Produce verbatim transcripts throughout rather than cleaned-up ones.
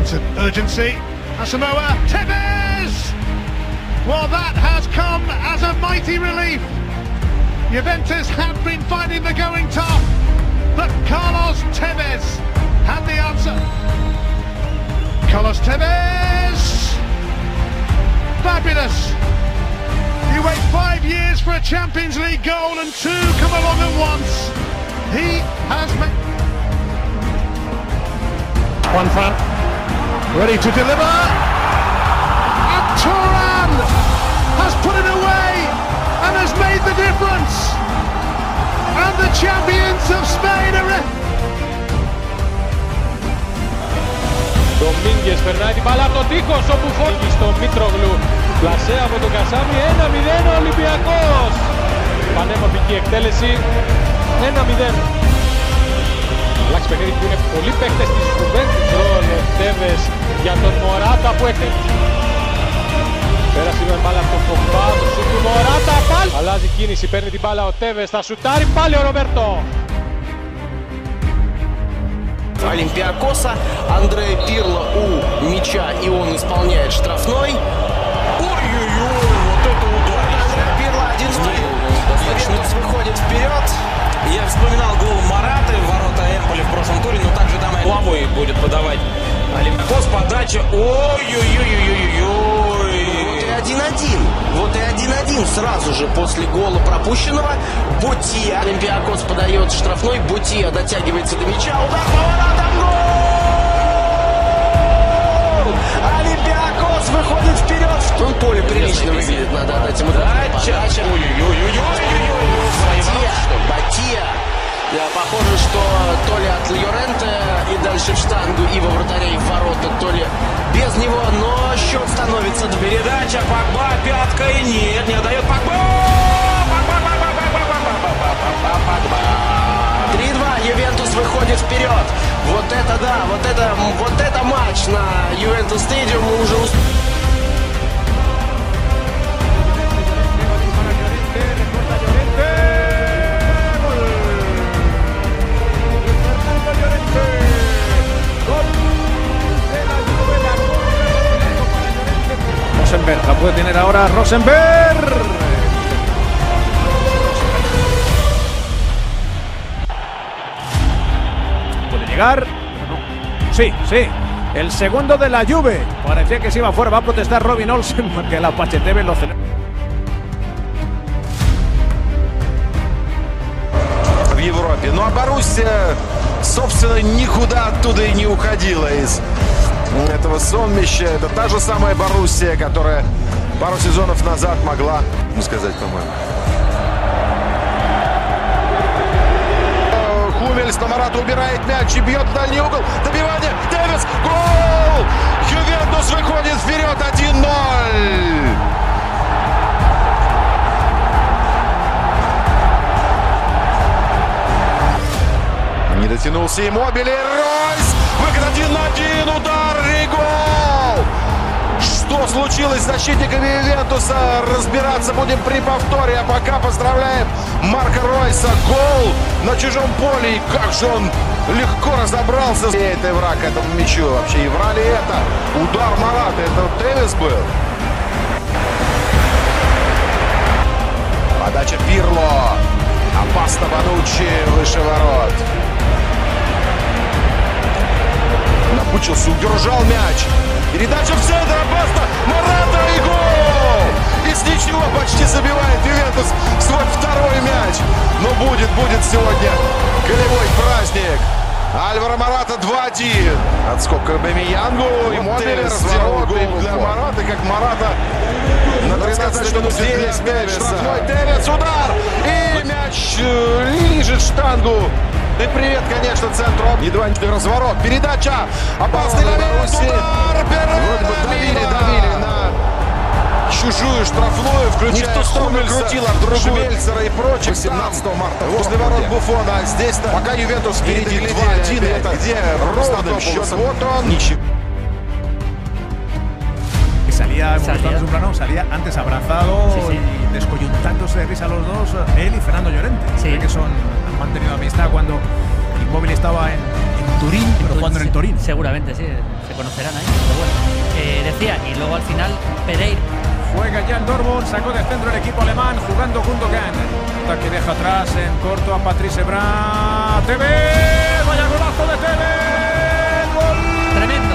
sense of urgency. Asamoah Tevez! Well, that has come as a mighty relief. Juventus have been finding the going tough, but Carlos Tevez had the answer. Carlos Tevez! Fabulous! You wait five years for a Champions League goal and two come along at once. He has made... Juan Fran, ready to deliver. And Turan has put it away and has made the difference. And the champions of Spain are... Ντομίνγκες περνάει την μπάλα από τον τείχος, ο Μπουφόν στο Μήτρογλου. Πλασέ από τον Κασάμι, ένα μηδέν Ολυμπιακός. Πανέμορφη και εκτέλεση, ένα μηδέν. Αλλάξει παιχνίδι που είναι πολλοί παίκτες της Juventus. Ρόλο Τέβες για τον Μωράτα που έχει... Πέρασε η μπάλα από τον Πογμπά, το σουτ του Μωράτα πάλι. Αλλάζει κίνηση, παίρνει την μπάλα ο Τέβες, θα σουτάρει πάλι ο Роберто. Олимпиакоса. Андреа Пирло у мяча, и он исполняет штрафной. Ой-ой-ой, вот это удар. Андреа Пирло один ноль. Ювентус выходит вперед. Я вспоминал гол Мараты в ворота Эмполи в прошлом туре, но также там Лавой будет подавать Олимпиакос. Подача. Ой-ой-ой-ой-ой. Вот и один-один. Вот и один-один сразу же после гола пропущенного. Ботия. Олимпиакос подает штрафной. Ботия дотягивается до мяча. Удар по воротам. Гол! Олимпиакос выходит вперед. Он поле прилично выглядит. Надо отдать ему подача. Ботия. Да, похоже, что то ли от Льоренте и дальше в штангу и во вратарей в ворота, то ли без него, но счет становится. Передача, Погба, пятка и нет, не отдает Погба! три-два, Ювентус выходит вперед. Вот это да, вот это, вот это матч на Ювентус Стадиум. Мы уже успели. Rosenberg, la puede tener ahora Rosenberg. Puede llegar. No. Sí, sí. El segundo de la Juve. Parecía que se iba fuera. Va a protestar Robin Olsen porque la Pacheteve lo celebra. В Европе. Ну а Боруссия, собственно, никуда оттуда и не уходила из этого сонмища. Это та же самая Боруссия, которая пару сезонов назад могла, ну сказать, по-моему. Хумельс на Марата убирает мяч и бьет в дальний угол. Добивание. Тевес. Гол! Ювентус выходит вперед один ноль. Не дотянулся Иммобиле. Ройс. Выход один на один. Удар и гол. Что случилось с защитниками Ювентуса? Разбираться будем при повторе. А пока поздравляем Марко Ройса. Гол на чужом поле. И как же он легко разобрался. Это враг этому мячу. Вообще, и враг ли это? Удар Марата. Это Тевес был. Подача Пирло. Опасно Бонуччи выше ворот. Напучился, удержал мяч. Передача в центр, опасно. Марата и гол! И с ничего почти забивает Ювентус свой второй мяч. Но будет, будет сегодня голевой праздник. Альваро Марата два один. Отскок к Обамейянгу. И Мобилер сделал гол для Марата. Как Марата на тринадцатой минуте здесь мяч. Штрафной Тевец, удар. И мяч лижет штангу. И привет, конечно, центру. Недвойный разворот. Передача. Опасный момент. Удар. Вроде бы давили, давили на чужую штрафную, включая не в ту сторону крутил, а в другую. Швельцера и прочих. восемнадцатого марта. Возле ворот Буффона. А здесь-то пока Ювентус впереди два один. Это где ровным счетом. Вот он. Ничего. Salía, salía. Plano, salía antes abrazado sí, sí. y descoyuntándose de risa los dos, él y Fernando Llorente. Sí. Que son, han mantenido amistad cuando Immobile estaba en, en Turín, pero jugando en el Torino. Seguramente, sí, se conocerán ahí, pero bueno. Eh, decía, y luego al final, Pereira. Juega ya el Dortmund, sacó de centro el equipo alemán, jugando Gundogan. Que deja atrás en corto a Patrice Evra. Tevez, vaya golazo de Tevez. Gol. Tremendo.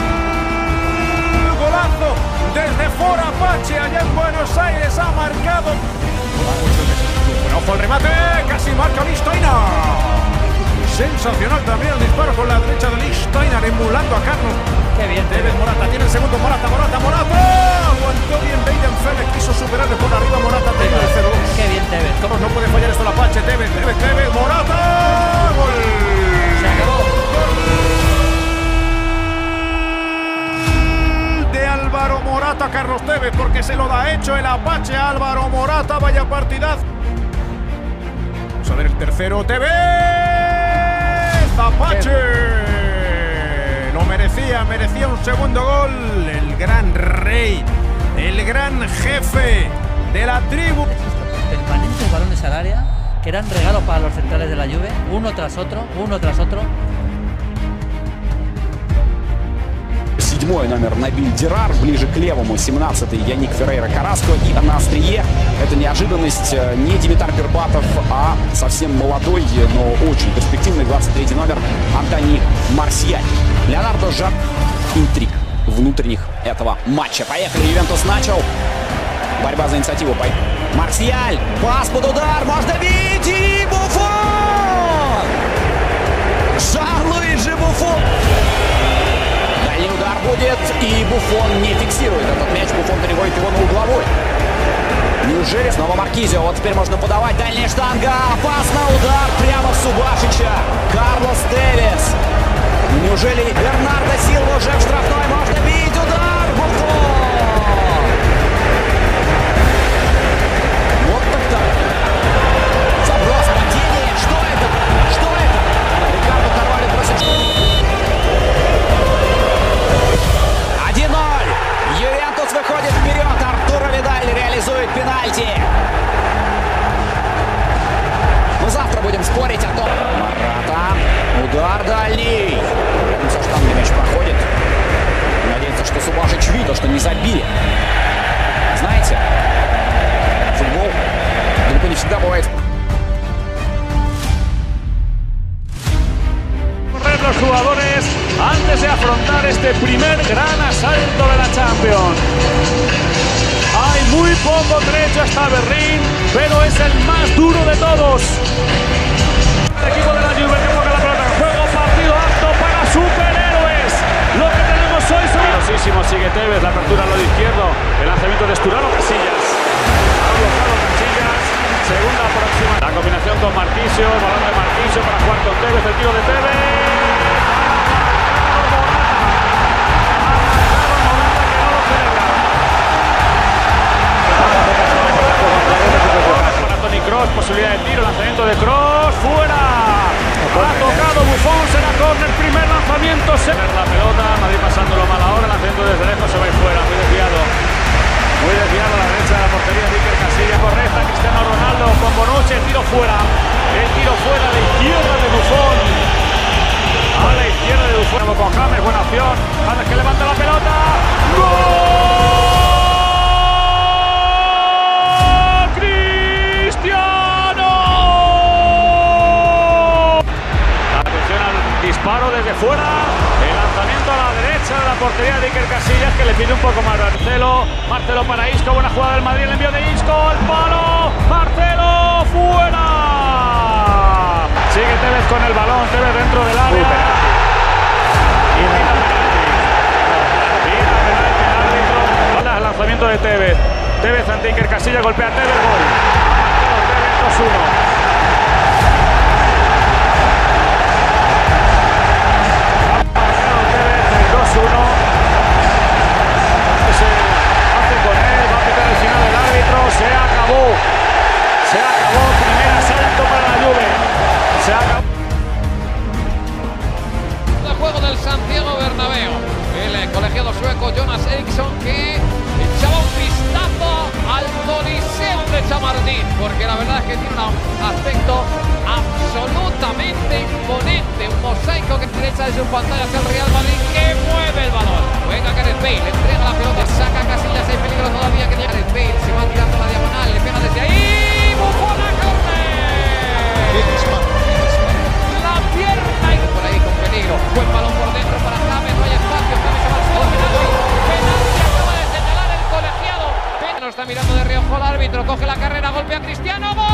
Golazo desde Fora Apache, allá en Buenos Aires, ha marcado. Bueno, ojo al remate, casi marca Lichtsteiner. Sensacional también el disparo con la derecha de Lichtsteiner, emulando a Carlos. Qué bien. Tevez, Morata, tiene el segundo, Morata, Morata, Morata. Aguantó bien Weidenfeller, quiso superarle por arriba, Morata, tenía el cero dos. Qué bien Tevez. ¿Cómo no puede fallar esto la Apache? Tevez, Tevez, Tevez, Morata. Gol. Se acabó. Gol de Álvaro Morata, Carlos Tevez, porque se lo da hecho el Apache a Álvaro Morata. Vaya partidazo. Vamos a ver el tercero, Tevez. Apache. Lo merecía, merecía un segundo gol. El gran rey, el gran jefe de la tribu. Permanentes balones al área, que eran regalos para los centrales de la Juve, uno tras otro, uno tras otro. Седьмой номер Набиль Дирар, ближе к левому семнадцатый Яник Феррейра Караско, и на острие это неожиданность не Димитар Бербатов, а совсем молодой, но очень перспективный двадцать третий номер Антони Марсиаль. Леонардо Жак. Интриг внутренних этого матча. Поехали, Ювентус начал. Борьба за инициативу. Марсиаль, пас под удар, можно бить, и Буфон! Жан-Луиджи Буфон! Дальний удар будет, и Буфон не фиксирует этот мяч. Буфон переводит его на угловой. Неужели снова Маркизио? Вот теперь можно подавать. Дальняя штанга. Опасный удар прямо в Субашича. Карлос Тевес. Неужели Бернардо Силва уже в штрафной? Можно бить. Удар. Буфон. Вот так-так. Заброс, падение. Что это? Что это? Рикардо Карвалью просит. один ноль. Ювентус выходит вперед. Артуро Видаль реализует пенальти. Мы завтра будем спорить о том. Марата. Удар дальний. Рядом со штангой мяч проходит. Надеется, что Субашич видел, что не забили. Знаете, футбол далеко не всегда бывает. Los jugadores antes de afrontar este primer gran asalto de la Champions. Hay muy poco trecho hasta Berlín, pero es el más duro de todos. El equipo de la Juve que ponga la pelota en juego, partido apto para superhéroes. Lo que tenemos hoy son... Velocísimo, sigue Tevez, la apertura al lado izquierdo, el lanzamiento de Esturaro, Casillas. Ha bloqueado Casillas, segunda próxima. La combinación con Marquisio, el balón de Marquisio para jugar con Tevez, el tiro de Tevez. Kroos, posibilidad de tiro, lanzamiento de Kroos, fuera. Ha tocado Buffon, será córner, primer lanzamiento. Se ve la pelota, Madrid pasándolo mal ahora, lanzamiento desde lejos, se va a ir fuera, muy desviado. Muy desviado a la derecha de la portería de Iker Casillas, correcta, Cristiano Ronaldo con Bonucci, el tiro fuera. El tiro fuera a la izquierda de Buffon. A la izquierda de Buffon, con James, buena opción. James que levanta la pelota. ¡Gol! Disparo desde fuera, el lanzamiento a la derecha de la portería de Iker Casillas, que le pide un poco más. Marcelo, Marcelo para Isco, buena jugada del Madrid, el envío de Isco, el palo, Marcelo, fuera. Sigue Tevez con el balón, Tevez dentro del área. Y mira penalti. Mira penalti el árbitro. El lanzamiento de Tevez. Tevez ante Iker Casillas, golpea a Tevez, gol. Tevez dos uno. dos uno. Se hace con él, va a pitar el final del árbitro, se acabó. Se acabó, primer asalto para la Juve. Se acabó. El juego del Santiago Bernabéu. El colegiado sueco Jonas Eriksson que echaba un vistazo al Coliseo de Chamartín, porque la verdad es que tiene un aspecto absolutamente imponente, un mosaico que derecha vista de sus pantallas el Real Madrid que mueve el balón. Venga Gareth Bale, le entrega la pelota, saca Casillas, hay peligro todavía que llega Gareth Bale, se va tirando la diagonal, le pega desde ahí, Buffon a córner. La pierna y por ahí con peligro. Buen balón por dentro para James, no hay espacio, James se va al suelo, penalti, penalti, acaba de señalar el colegiado. Lo está mirando de reojo el árbitro, coge la carrera, golpea a Cristiano, ¡gol!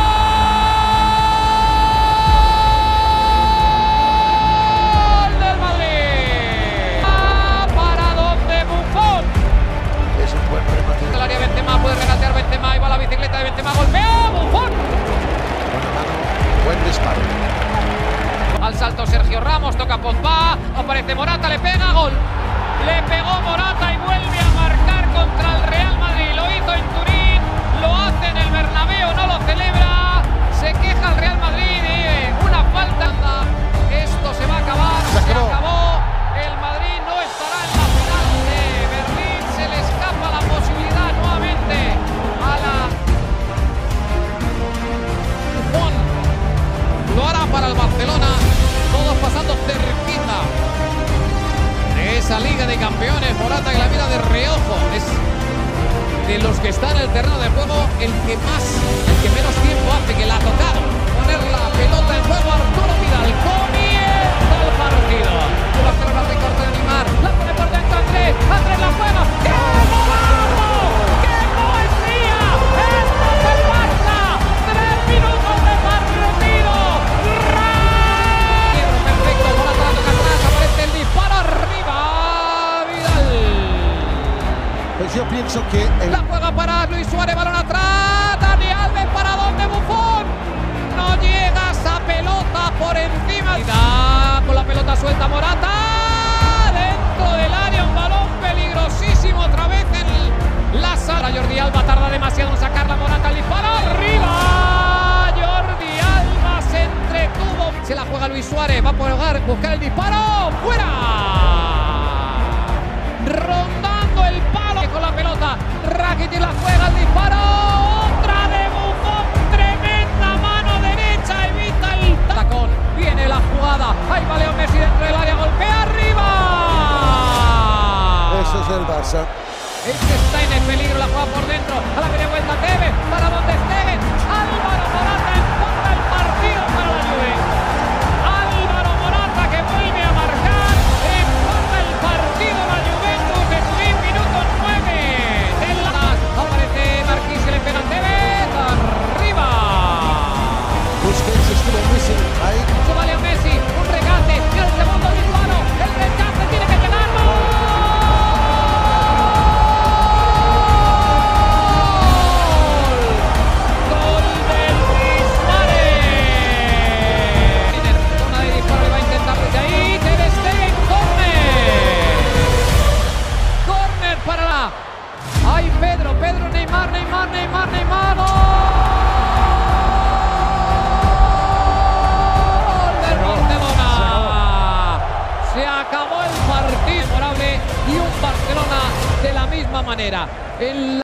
El área Benzema, puede regatear Benzema, ahí va la bicicleta de Benzema, golpea, Buffon. Buen disparo. Al salto Sergio Ramos, toca Pogba, aparece Morata, le pega, gol. Le pegó Morata y vuelve a marcar contra el Real Madrid. Lo hizo en Turín, lo hace en el Bernabéu, no lo celebra. Se queja el Real Madrid de una falta. Esto se va a acabar, se, se acabó. El Madrid no estará en la final de Berlín. Se le escapa la posibilidad nuevamente a la Buffon. Lo hará para el Barcelona. Todos pasando cerquita de esa Liga de Campeones. Morata que la mira de reojo. Es de los que están en el terreno de juego el que más, el que menos tiempo hace, que la ha tocado poner la pelota en juego. Arturo Vidal comienza el partido. El Barcelona recorta de Neymar, la pone por dentro Andrés, Andrés la juega. ¡Qué golazo! ¡Qué poesía! ¡Esto se pasa! ¡Tres minutos de partido! Perfecto, Morata la toca atrás, aparece el disparo arriba. Vidal. Pues yo pienso que el... La juega para Luis Suárez, balón atrás. Dani Alves, ¿para dónde Buffon? No llega esa pelota por encima. Con la pelota suelta Morata. Dentro del área, un balón peligrosísimo otra vez en la sala. Jordi Alba tarda demasiado en sacarla. Morata, el disparo arriba. Jordi Alba se entretuvo. Se la juega Luis Suárez, va a poder buscar el disparo. ¡Fuera! Rondando el palo con la pelota. Rakitic la juega, el disparo. Otra de Buffon. Tremenda mano derecha. Evita el tacón. Viene la jugada. Ahí va Leo Messi dentro del área. Golpea arriba. Eso es el Barça. Este está en el peligro. La juega por dentro. A la media vuelta Tevez. Para donde Tevez. Álvaro Morata empata el partido para la Juve. Álvaro Morata que vuelve a marcar. Empata el partido la Juventus de Turín. Minuto nueve. En la... Aparece Marquinhos que le pega a Tevez. Arriba. Busquets estuvo muy sin... ahí. Se vale a Messi. Un regate. Y el segundo disparo. El rechace tiene que llegar. ¡Ay, Pedro! ¡Pedro! ¡Neymar! ¡Neymar! ¡Neymar! ¡Neymar! ¡Gol del Barcelona! Se acabó el partido memorable y un Barcelona de la misma manera. El